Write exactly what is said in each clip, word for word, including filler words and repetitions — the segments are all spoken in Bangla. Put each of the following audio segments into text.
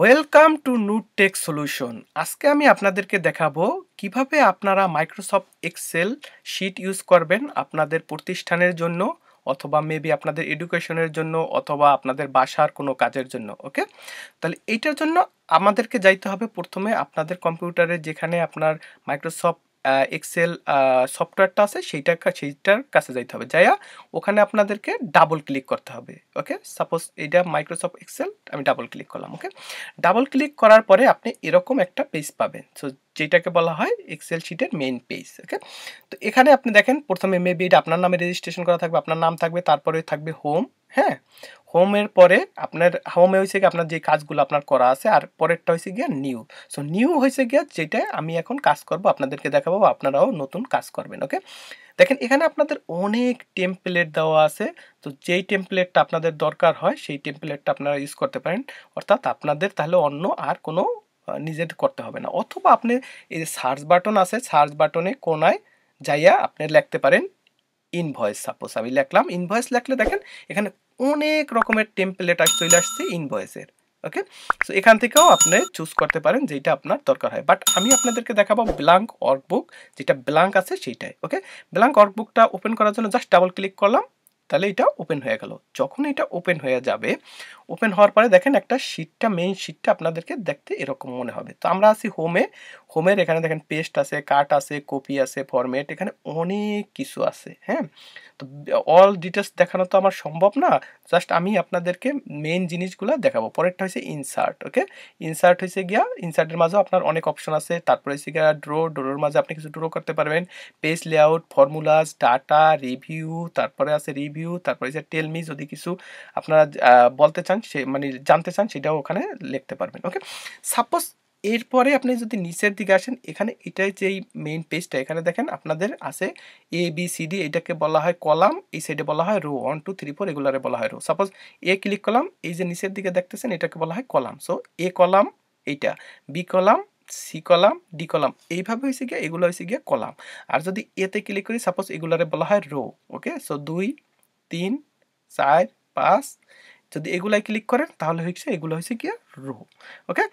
Welcome to নুরটেক solution. আজকে আমি আপনাদেরকে দেখাবো কিভাবে আপনারা মাইক্রোসফট এক্সেল শিট ইউজ করবেন আপনাদের প্রতিষ্ঠানের জন্য, অথবা মেবি আপনাদের এডুকেশনের জন্য, অথবা আপনাদের বাসার কোনো কাজের জন্য। ওকে, তাহলে এইটার জন্য আমাদেরকে যাইতে হবে প্রথমে আপনাদের কম্পিউটারে যেখানে আপনার মাইক্রোসফট এক্সেল সফটওয়্যারটা আছে সেইটার সেইটার কাছে যাইতে হবে। যাইয়া ওখানে আপনাদেরকে ডাবল ক্লিক করতে হবে। ওকে, সাপোজ এইটা মাইক্রোসফট এক্সেল, আমি ডাবল ক্লিক করলাম। ওকে, ডাবল ক্লিক করার পরে আপনি এরকম একটা পেজ পাবেন, সো যেটাকে বলা হয় এক্সেল শিটের মেইন পেজ। ওকে, তো এখানে আপনি দেখেন প্রথমে মেবি এটা আপনার নামে রেজিস্ট্রেশন করা থাকবে, আপনার নাম থাকবে, তারপরে থাকবে হোম। হ্যাঁ, হোমের পরে আপনার হোমে হয়েছে গিয়ে আপনার যে কাজগুলো আপনার করা আছে, আর পরেরটা হয়েছে গিয়ে নিউ। সো নিউ হয়েছে গিয়ে যেটা আমি এখন কাজ করব, আপনাদেরকে দেখাবো, আপনারাও নতুন কাজ করবেন। ওকে, দেখেন এখানে আপনাদের অনেক টেমপ্লেট দেওয়া আছে। তো যেই টেমপ্লেটটা আপনাদের দরকার হয় সেই টেমপ্লেটটা আপনারা ইউজ করতে পারেন, অর্থাৎ আপনাদের তাহলে অন্য আর কোনো নিজের করতে হবে না। অথবা আপনি এই যে সার্চ বাটন আছে, সার্চ বাটনে কোনায় যাইয়া আপনি লিখতে পারেন ইনভয়েস। সাপোজ আমি লিখলাম ইনভয়েস, লিখলে দেখেন এখানে অনেক রকমের টেমপ্লেট চলে আসছে ইনভয়েসের। ওকে, সো এখান থেকেও আপনি চুজ করতে পারেন যেটা আপনার দরকার হয়, বাট আমি আপনাদেরকে দেখাবো ব্ল্যাঙ্ক ওয়ার্কবুক, যেটা ব্ল্যাঙ্ক আছে সেইটাই। ওকে, ব্ল্যাঙ্ক ওয়ার্কবুকটা ওপেন করার জন্য জাস্ট ডাবল ক্লিক করলাম, তাহলে এটা ওপেন হয়ে গেল। যখন এটা ওপেন হয়ে যাবে, ওপেন হওয়ার পরে দেখেন একটা শিটটা, মেইন শিটটা আপনাদেরকে দেখতে এরকম মনে হবে। তো আমরা আছি হোমে, হোমের এখানে দেখেন পেস্ট আছে, কাট আছে, কপি আছে, ফরম্যাট, এখানে অনেক কিছু আছে। হ্যাঁ, তো অল ডিটেলস দেখানো তো আমার সম্ভব না, জাস্ট আমি আপনাদেরকে মেইন জিনিসগুলো দেখাবো। পরেরটা হচ্ছে ইনসার্ট। ওকে, ইনসার্ট হয়েছে গিয়া, ইনসার্টের মাঝেও আপনার অনেক অপশন আছে। তারপরে হচ্ছে গিয়া ড্র, ড্রোর মাঝে আপনি কিছু ড্র করতে পারবেন, page layout, formulas, data, review, তারপরে আছে রিভিউ, তারপরে যে টেল মি, যদি কিছু আপনারা বলতে চান সে মানে জানতে চান সেটাও ওখানে লিখতে পারবেন। ওকে, সাপোজ এরপরে আপনি যদি নিচের দিকে আসেন, এখানে এটাই যেই মেইন পেজটা, এখানে দেখেন আপনাদের আছে এ বি সি ডি, এটাকে বলা হয় কলাম, এই সাইডে বলা হয় row, one two three four এগুলারে বলা হয় রো। সাপোজ এ ক্লিক করলাম, এই যে নিচের দিকে দেখতেছেন এটাকে বলা হয় কলাম। সো এ কলাম এইটা, B column, C column, D column, এইভাবে হয়েছে গিয়ে এগুলো হয়েছে গিয়ে কলাম। আর যদি এতে ক্লিক করি, সাপোজ এগুলারে বলা হয় রো। ওকে, সো দুই, তিন, চার, পাঁচ, যদি এগুলাই ক্লিক করেন তাহলে হচ্ছে এগুলো হয়েছে গিয়ে রো। ওকে,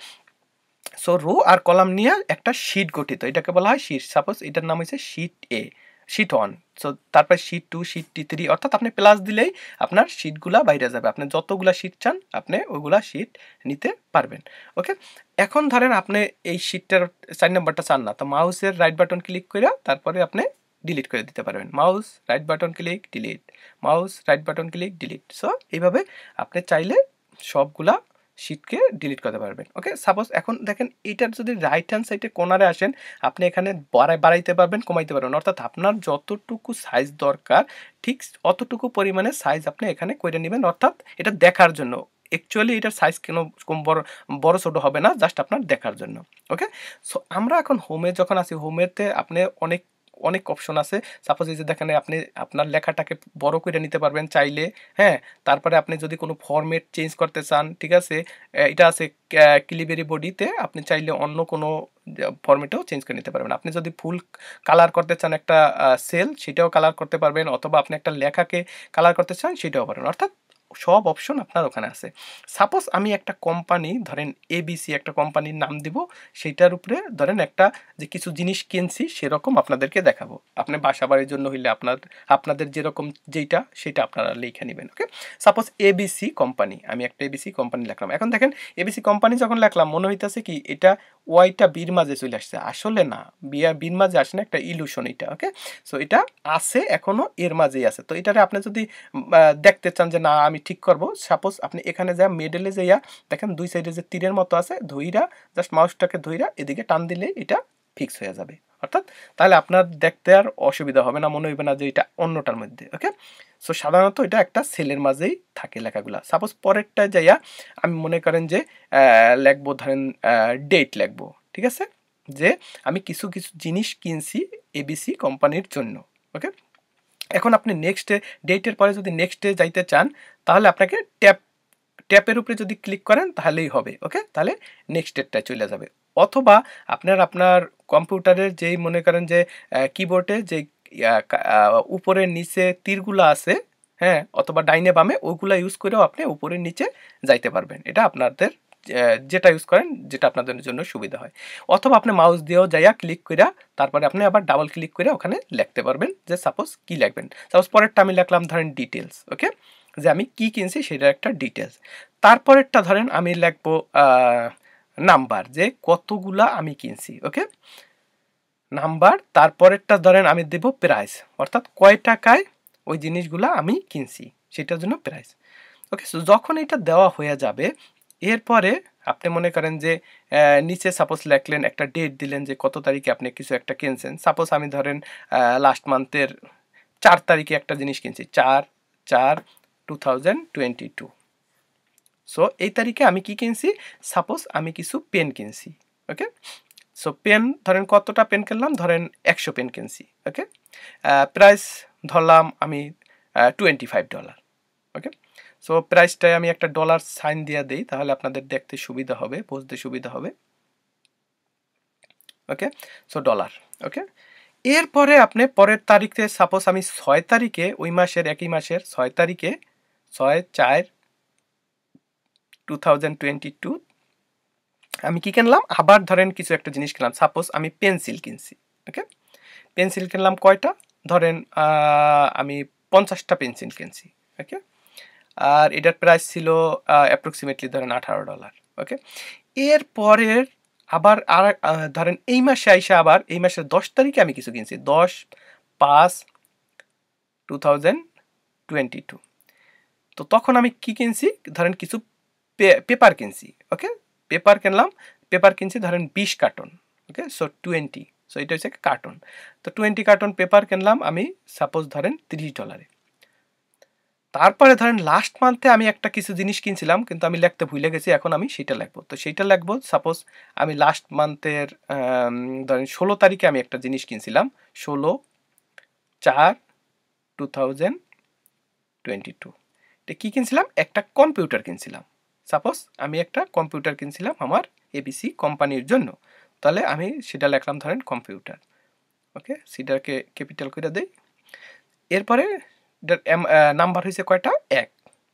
সো রো আর কলাম নিয়ে একটা শিট গঠিত, এটাকে বলা হয় শিট। সাপোজ এটার নাম হচ্ছে sheet A, sheet one. So তারপরে শিট টু, শিট টি থ্রি, অর্থাৎ আপনি প্লাস দিলেই আপনার শিটগুলা বাইরে যাবে। আপনি যতগুলা শিট চান আপনি ওইগুলা শিট নিতে পারবেন। ওকে, এখন ধরেন আপনি এই শিটটার চার নম্বরটা চান না, তো মাউসের রাইট বাটন ক্লিক করে তারপরে আপনি ডিলিট করে দিতে পারবেন। Mouse right button click, delete, mouse right button click, delete. So এইভাবে আপনি চাইলে সবগুলা শিটকে ডিলিট করতে পারবেন। ওকে, সাপোজ এখন দেখেন এইটার যদি রাইট হ্যান্ড সাইডে কোনারে আসেন, আপনি এখানে বাড়াই বাড়াইতে পারবেন, কমাইতে পারবেন, অর্থাৎ আপনার যতটুকু সাইজ দরকার ঠিক অতটুকু পরিমাণে সাইজ আপনি এখানে করে নেবেন, অর্থাৎ এটা দেখার জন্য। অ্যাকচুয়ালি এটার সাইজ কোনো কম বড় বড় ছোটো হবে না, জাস্ট আপনার দেখার জন্য। ওকে, সো আমরা এখন হোমে যখন আছি, হোমেতে আপনি অনেক অনেক অপশন আছে। সাপোজ এই যে দেখেন আপনি আপনার লেখাটাকে বড় করে নিতে পারবেন চাইলে। হ্যাঁ, তারপরে আপনি যদি কোনো ফরম্যাট চেঞ্জ করতে চান, ঠিক আছে, এটা আছে ক্লিবেরি বডিতে, আপনি চাইলে অন্য কোনো ফরম্যাটেও চেঞ্জ করে নিতে পারবেন। আপনি যদি ফুল কালার করতে চান একটা সেল, সেটাও কালার করতে পারবেন, অথবা আপনি একটা লেখাকে কালার করতে চান সেটাও পারবেন, অর্থাৎ সব অপশন আপনার ওখানে আছে। সাপোজ আমি একটা কোম্পানি, ধরেন এবিসি একটা কোম্পানির নাম দিব, সেটার উপরে ধরেন একটা যে কিছু জিনিস কিনছি সেরকম আপনাদেরকে দেখাবো। আপনি বাসা বাড়ির জন্য হইলে আপনার আপনাদের যেরকম যেটা সেটা আপনারা লিখে নেবেন। ওকে, সাপোজ এবিসি কোম্পানি, আমি একটা এবিসি কোম্পানি লিখলাম। এখন দেখেন এবিসি কোম্পানি যখন লিখলাম মনে হইতেছে কি এটা ওয়াইটা বির মাঝে চলে আসছে, আসলে না, বিয়া বির মাঝে আসে না, একটা ইলুশন এটা। ওকে, সো এটা আছে এখনো এর মাঝেই আছে। তো এটারে আপনি যদি দেখতে চান যে না আমি ঠিক করব, সাপোজ আপনি এখানে যা মিডলে যাইয়া দেখেন দুই সাইডে যে তীরের মতো আছে, ধইরা জাস্ট মাউসটাকে ধইরা এদিকে টান দিলেই এটা ফিক্স হয়ে যাবে, অর্থাৎ তাহলে আপনার দেখতে আর অসুবিধা হবে না, মনে হইবে না যে এটা অন্যটার মধ্যে। ওকে, সো সাধারণত এটা একটা সেলের মাঝেই থাকে লেখাগুলা। সাপোজ পরেরটা যাইয়া আমি মনে করেন যে লিখবো, ধরেন ডেট লিখবো, ঠিক আছে, যে আমি কিছু কিছু জিনিস কিনছি এবিসি কোম্পানির জন্য। ওকে, এখন আপনি নেক্সট ডেটের পরে যদি নেক্সটে যাইতে চান তাহলে আপনাকে ট্যাপ ট্যাপের উপরে যদি ক্লিক করেন তাহলেই হবে। ওকে, তাহলে নেক্সট ডেটটা চলে যাবে। অথবা আপনার আপনার কম্পিউটারের যেই মনে করেন যে কিবোর্ডে যে উপরে নিচে তীরগুলো আছে, হ্যাঁ, অথবা ডাইনে বামে, ওইগুলো ইউজ করেও আপনি উপরে নিচে যাইতে পারবেন, এটা আপনাদের যেটা ইউজ করেন, যেটা আপনাদের জন্য সুবিধা হয়। অথবা আপনি মাউস দিয়েও যাইয়া ক্লিক কইরা তারপরে আপনি আবার ডাবল ক্লিক করে ওখানে লিখতে পারবেন যে সাপোজ কি লিখবেন। সাপোজ পরেরটা আমি লিখলাম ধরেন ডিটেলস, ওকে, যে আমি কি কিনছি সেটার একটা ডিটেলস। তারপরেরটা ধরেন আমি লিখবো নাম্বার, যে কতগুলা আমি কিনছি, ওকে, নাম্বার। তারপরেরটা ধরেন আমি দেব প্রাইস, অর্থাৎ কয় টাকায় ওই জিনিসগুলা আমি কিনছি সেটার জন্য প্রাইস, ওকে। সো যখন এটা দেওয়া হয়ে যাবে, এরপরে আপনি মনে করেন যে নিচে সাপোজ লিখলেন একটা ডেট দিলেন যে কত তারিখে আপনি কিছু একটা কিনছেন। সাপোজ আমি ধরেন লাস্ট মান্থের চার তারিখে একটা জিনিস কিনছি, চার চার two thousand twenty two. So এই তারিখে আমি কি কিনছি, সাপোজ আমি কিছু পেন কিনছি, ওকে। সো পেন ধরেন কতটা পেন কিনলাম, ধরেন একশো পেন কিনছি, ওকে। প্রাইস ধরলাম আমি twenty five dollar, okay. So প্রাইসটায় আমি একটা ডলার সাইন দিয়ে দিই, তাহলে আপনাদের দেখতে সুবিধা হবে, বুঝতে সুবিধা হবে, ওকে। সো ডলার, ওকে। এরপরে আপনি পরের তারিখে সাপোজ আমি ছয় তারিখে ওই মাসের একই মাসের ছয় তারিখে ছয় চার টু থাউজেন্ড টোয়েন্টি টু আমি কি কিনলাম, আবার ধরেন কিছু একটা জিনিস কিনলাম, সাপোজ আমি পেন্সিল কিনছি, ওকে। পেন্সিল কিনলাম কয়টা, ধরেন আমি পঞ্চাশটা পেন্সিল কিনছি, ওকে। আর এটার প্রাইস ছিল অ্যাপ্রক্সিমেটলি ধরেন আঠারো ডলার, ওকে। এরপরের আবার আর ধরেন এই মাসে আইসা আবার এই মাসের দশ তারিখে আমি কিছু কিনছি, দশ পাঁচ টু থাউজেন্ড টোয়েন্টি টু। তো তখন আমি কি কিনছি, ধরেন কিছু পেপার কিনছি, ওকে। পেপার কিনলাম, পেপার কিনছি ধরেন বিশ carton, okay. So twenty, so এটা হচ্ছে কার্টন। তো টোয়েন্টি কার্টন পেপার কিনলাম আমি সাপোজ ধরেন তিরিশ ডলারে। তারপরে ধরেন লাস্ট মান্থে আমি একটা কিছু জিনিস কিনছিলাম, কিন্তু আমি লিখতে ভুলে গেছি, এখন আমি সেটা লিখবো। তো সেইটা লিখবো সাপোজ আমি লাস্ট মান্থের ধরেন ষোলো তারিখে আমি একটা জিনিস কিনছিলাম, ষোলো চার টু থাউজেন্ড টোয়েন্টি টু। এটা কী কিনছিলাম, একটা কম্পিউটার কিনছিলাম। সাপোজ আমি একটা কম্পিউটার কিনছিলাম আমার এবিসি কোম্পানির জন্য, তাহলে আমি সেটা লিখলাম ধরেন কম্পিউটার, ওকে। সেটাকে ক্যাপিটাল করে দেই। এরপরে নাম্বার হয়েছে কয়টা, এক,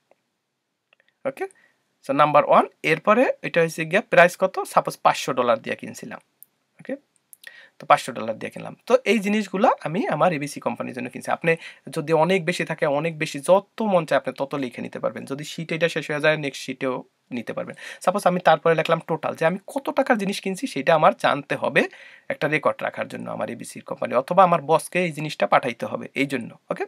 ওকে। So number one. এরপরে এটা হয়েছে গিয়া প্রাইস কত, সাপোজ পাঁচশো ডলার দিয়ে কিনছিলাম, ওকে। তো পাঁচশো ডলার দিয়ে কিনলাম। তো এই জিনিসগুলো আমি আমার এবিসি কোম্পানির জন্য কিনছি। আপনি যদি অনেক বেশি থাকে, অনেক বেশি যত মন চায় আপনি তত লিখে নিতে পারবেন। যদি শিট এটা শেষ হয়ে যায়, নেক্সট শিটেও নিতে পারবেন। সাপোজ আমি তারপরে লিখলাম টোটাল, যে আমি কত টাকার জিনিস কিনছি সেটা আমার জানতে হবে একটা রেকর্ড রাখার জন্য আমার এবিসি কোম্পানি, অথবা আমার বসকে এই জিনিসটা পাঠাইতে হবে এই জন্য, ওকে।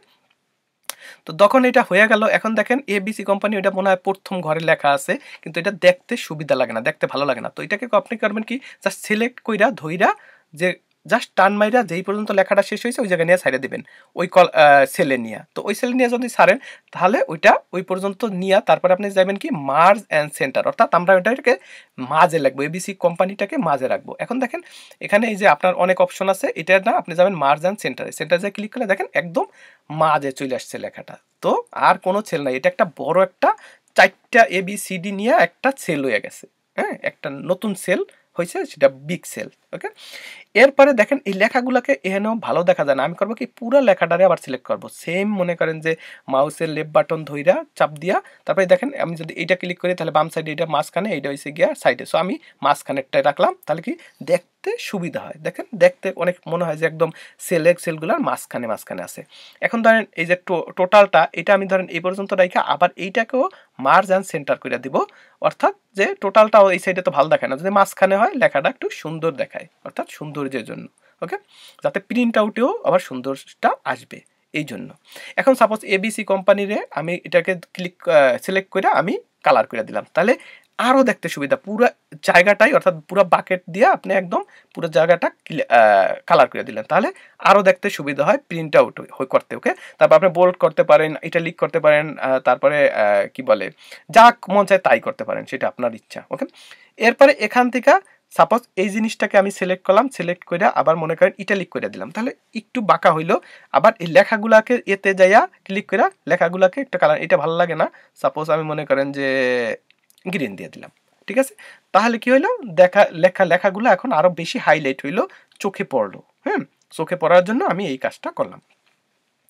তো তখন এটা হয়ে গেল। এখন দেখেন এবিসি কোম্পানি, ওইটা মনে হয় প্রথম ঘরে লেখা আছে, কিন্তু এটা দেখতে সুবিধা লাগে না, দেখতে ভালো লাগে না। তো এটাকে আপনি করবেন কি, জাস্ট সিলেক্ট কইরা ধইরা যে জাস্ট টান মাইরা যেই পর্যন্ত লেখাটা শেষ হয়েছে ওই জায়গায় নিয়ে ছাইড়ে দিবেন, ওই কল সেলে নিয়ে। তো ওই সেলে নিয়ে যদি ছাড়েন তাহলে ওইটা ওই পর্যন্ত নিয়ে তারপরে আপনি যাবেন কি মার্জ অ্যান্ড সেন্টার, অর্থাৎ আমরা ওইটাকে মাঝে রাখবো, এবিসি কোম্পানিটাকে মাঝে রাখবো। এখন দেখেন এখানে এই যে আপনার অনেক অপশন আছে, এটা না আপনি যাবেন মার্জ অ্যান্ড সেন্টারে, সেন্টারে যে ক্লিক করলে দেখেন একদম মাঝে চলে আসছে লেখাটা। তো আর কোনো সেল নাই, এটা একটা বড় একটা চারটা এবিসিডি নিয়ে একটা সেল হয়ে গেছে, হ্যাঁ, একটা নতুন সেল হয়েছে, সেটা বিগ সেল, ওকে। এরপরে দেখেন এই লেখাগুলোকে এখানেও ভালো দেখা যায় না, আমি করবো কি পুরো লেখাটারে আবার সিলেক্ট করবো। সেম মনে করেন যে মাউসের লেফট বাটন ধইরা চাপ দিয়া তারপরে দেখেন আমি যদি এইটা ক্লিক করি তাহলে বাম সাইডে এটা মাঝখানে, এইটা হয়েছে গিয়া সাইডে। সো আমি মাঝখানেরটাই রাখলাম, তাহলে কি দেখতে সুবিধা হয়। দেখেন দেখতে অনেক মনে হয় যে একদম সেলের সেলগুলোর মাঝখানে মাঝখানে আছে। এখন ধরেন এই যে টোটালটা, এটা আমি ধরেন এই পর্যন্ত রাখা, আবার এইটাকেও মার্জ অ্যান্ড সেন্টার করে দিব, অর্থাৎ যে টোটালটাও এই সাইডে তো ভালো দেখায় না, যদি মাঝখানে হয় লেখাটা একটু সুন্দর দেখায়, অর্থাৎ সৌন্দর্যের জন্য, ওকে, যাতে প্রিন্ট আউটেও আবার সৌন্দর্যটা আসবে এই জন্য। এখন সাপোজ এবিসি কোম্পানিরে আমি এটাকে ক্লিক সিলেক্ট করে আমি কালার করে দিলাম, তাহলে আরও দেখতে সুবিধা, পুরো জায়গাটাই অর্থাৎ পুরো বাকেট দিয়ে আপনি একদম পুরো জায়গাটা কালার করে দিলেন, তাহলে আরও দেখতে সুবিধা হয় প্রিন্ট আউট করতে, ওকে। তারপর আপনি বোল্ড করতে পারেন, ইটালিক করতে পারেন, তারপরে কি বলে যা মন চায় তাই করতে পারেন, সেটা আপনার ইচ্ছা, ওকে। এরপরে এখান থেকে সাপোজ এই জিনিসটাকে আমি সিলেক্ট করলাম, সিলেক্ট করে আবার মনে করেন ইটালিক করে দিলাম, তাহলে একটু বাঁকা হইলো। আবার এই লেখাগুলাকে এতে যাইয়া ক্লিক করে লেখাগুলাকে একটা কালার, এটা ভালো লাগে না, সাপোজ আমি মনে করেন যে গ্রিন দিয়ে দিলাম, ঠিক আছে। তাহলে কি হইলো, দেখা লেখা লেখাগুলো এখন আরো বেশি হাইলাইট হইলো, চোখে পড়লো, হ্যাঁ, চোখে পড়ার জন্য আমি এই কাজটা করলাম,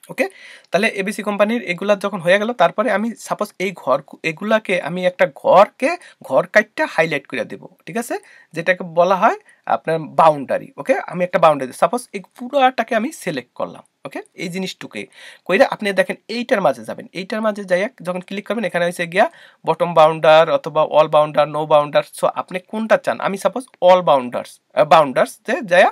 ওকে, তাহলে এবিসি কোম্পানির এগুলা যখন হয়ে গেল, তারপরে আমি সাপোজ এই ঘর এগুলাকে আমি একটা ঘরকে ঘর কাটটা হাইলাইট করে দেব, ঠিক আছে, যেটাকে বলা হয় আপনার বাউন্ডারি। ওকে, আমি একটা বাউন্ডারি সাপোজ এই পুরাটাকে আমি সিলেক্ট করলাম। ওকে, এই জিনিসটুকে কইরা আপনি দেখেন এইটার মাঝে যাবেন, এইটার মাঝে যাই যখন ক্লিক করবেন এখানে হয়েছে গিয়া বটম বাউন্ডার অথবা all border, no border. So আপনি কোনটা চান, আমি সাপোজ অল বাউন্ডার্স বাউন্ডার্স যে যায়া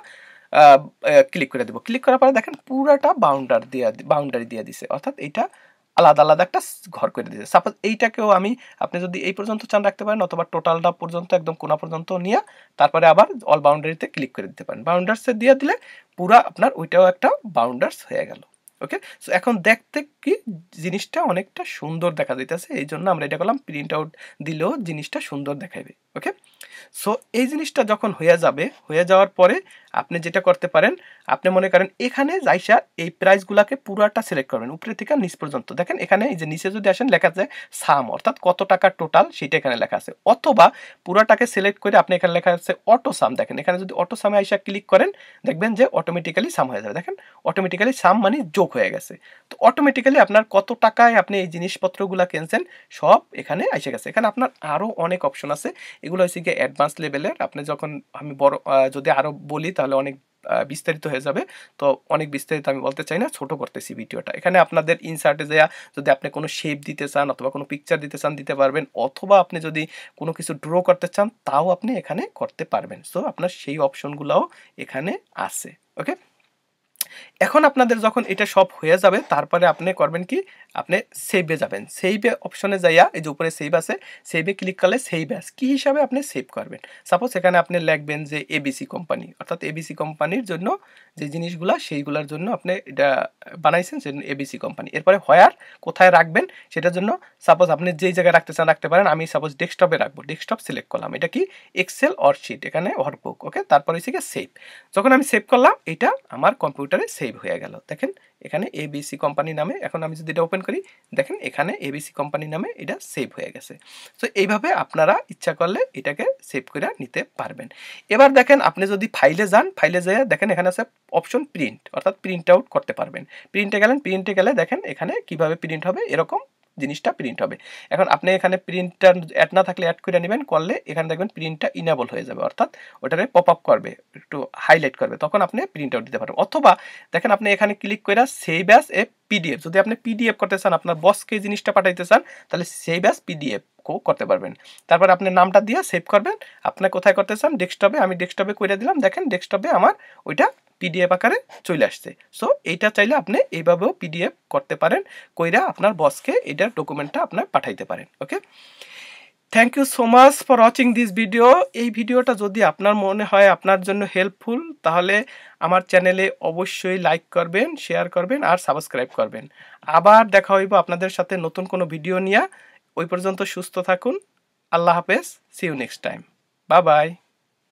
ক্লিক করে দেবো। ক্লিক করার পরে দেখেন পুরাটা বাউন্ডার দিয়ে বাউন্ডারি দিয়ে দিছে, অর্থাৎ এইটা আলাদা আলাদা একটা ঘর করে দিয়েছে। সাপোজ এইটাকেও আমি, আপনি যদি এই পর্যন্ত চান রাখতে পারেন, অথবা টোটালটা পর্যন্ত একদম কোনা পর্যন্ত নিয়ে তারপরে আবার অল বাউন্ডারিতে ক্লিক করে দিতে পারেন। বাউন্ডার্সে দিয়ে দিলে পুরা আপনার ওইটাও একটা বাউন্ডার্স হয়ে গেল। ওকে, সো এখন দেখতে কি জিনিসটা অনেকটা সুন্দর দেখা যাইতেছে, এই জন্য আমরা এটা করলাম প্রিন্ট আউট দিলেও জিনিসটা সুন্দর দেখাবে। ওকে, সো এই জিনিসটা যখন হয়ে যাবে, হয়ে যাওয়ার পরে আপনি যেটা করতে পারেন, আপনি মনে করেন এখানে যাইসা এই প্রাইসগুলোকে পুরাটা সিলেক্ট করবেন উপরে থেকে নিচ পর্যন্ত। দেখেন এখানে এই যে নিচে যদি আসেন লেখা আছে সাম, অর্থাৎ কত টাকা টোটাল সেটা এখানে লেখা আছে, অথবা পুরাটাকে সিলেক্ট করে আপনি এখানে লেখা আছে অটো সাম। দেখেন এখানে যদি অটো সামে আইসা ক্লিক করেন দেখবেন যে অটোমেটিক্যালি সাম হয়ে যাবে। দেখেন অটোমেটিক্যালি সাম মানে যোগ হয়ে গেছে। তো অটোমেটিক্যালি আপনার কত টাকায় আপনি এই জিনিসপত্রগুলো কিনছেন সব এখানে এসে গেছে। এখানে আপনার আরও অনেক অপশন আছে, এগুলো হচ্ছে গিয়ে অ্যাডভান্স লেভেলের। আপনি যখন আমি বড় যদি আরও বলি তাহলে অনেক বিস্তারিত হয়ে যাবে, তো অনেক বিস্তারিত আমি বলতে চাই না, ছোট করতেছি ভিডিওটা। এখানে আপনাদের ইনসার্টে যাওয়া যদি আপনি কোনো শেপ দিতে চান অথবা কোনো পিকচার দিতে চান দিতে পারবেন, অথবা আপনি যদি কোনো কিছু ড্র করতে চান তাও আপনি এখানে করতে পারবেন। সো আপনার সেই অপশনগুলোও এখানে আছে। ওকে, এখন আপনাদের যখন এটা সব হয়ে যাবে তারপরে আপনি করবেন কি, আপনি সেভে যাবেন। সেভে অপশনে যাইয়া এই যে উপরে সেভ আছে, সেভে ক্লিক করলে সেভ অ্যাজ কি হিসাবে আপনি সেভ করবেন। সাপোজ এখানে আপনি লিখবেন যে এবিসি কোম্পানি, অর্থাৎ এবিসি কোম্পানির জন্য যে জিনিসগুলা সেইগুলোর জন্য আপনি এটা বানাইছেন, সেজন্য এবিসি কোম্পানি। এরপরে হোয়ার কোথায় রাখবেন সেটার জন্য সাপোজ আপনি যেই জায়গায় রাখতে চান রাখতে পারেন। আমি সাপোজ ডেস্কটপে রাখবো, ডেস্কটপ সিলেক্ট করলাম, এটা কি এক্সেল অর শিট, এখানে ওয়ার্কবুক। ওকে, তারপরে হচ্ছে গিয়ে সেভ। যখন আমি সেভ করলাম এটা আমার কম্পিউটারে সেভ হয়ে গেল। দেখেন এখানে এবিসি কোম্পানি নামে, এখন আমি যদি এটা ওপেন করি দেখেন এখানে এবিসি কোম্পানি নামে এটা সেভ হয়ে গেছে। সো এইভাবে আপনারা ইচ্ছা করলে এটাকে সেভ করে নিতে পারবেন। এবার দেখেন আপনি যদি ফাইলে যান, ফাইলে যেয়ে দেখেন এখানে আছে অপশন প্রিন্ট, অর্থাৎ প্রিন্ট আউট করতে পারবেন। প্রিন্টে গেলেন, প্রিন্টে গেলে দেখেন এখানে কিভাবে প্রিন্ট হবে, এরকম জিনিসটা প্রিন্ট হবে। এখন আপনি এখানে প্রিন্টটা অ্যাড না থাকলে অ্যাড করে নেবেন, করলে এখানে দেখবেন প্রিন্টটা ইনেবল হয়ে যাবে, অর্থাৎ ওটারে পপ আপ করবে, একটু হাইলাইট করবে, তখন আপনি প্রিন্ট আউট দিতে পারবেন। অথবা দেখেন আপনি এখানে ক্লিক করে সেভ অ্যাজ এ পিডিএফ, যদি আপনি পিডিএফ করতে চান, আপনার বসকে জিনিসটা পাঠাইতে চান, তাহলে সেভ অ্যাজ পিডিএফ করতে পারবেন। তারপর আপনি নামটা দিয়ে সেভ করবেন। আপনি কোথায় করতে চান, ডেস্কটপে, আমি ডেস্কটপে করে দিলাম। দেখেন ডেস্কটপে আমার ওইটা পিডিএফ আকারে চলে আসছে। সো এইটা চাইলে আপনি এইভাবেও পিডিএফ করতে পারেন, কইরা আপনার বসকে এটার ডকুমেন্টটা আপনার পাঠাইতে পারেন। Okay, thank you so much for watching this video. এই ভিডিওটা যদি আপনার মনে হয় আপনার জন্য হেল্পফুল, তাহলে আমার চ্যানেলে অবশ্যই লাইক করবেন, শেয়ার করবেন আর সাবস্ক্রাইব করবেন। আবার দেখা হইব আপনাদের সাথে নতুন কোনো ভিডিও নিয়ে। ওই পর্যন্ত সুস্থ থাকুন। আল্লাহ হাফেজ, see you next time, bye by.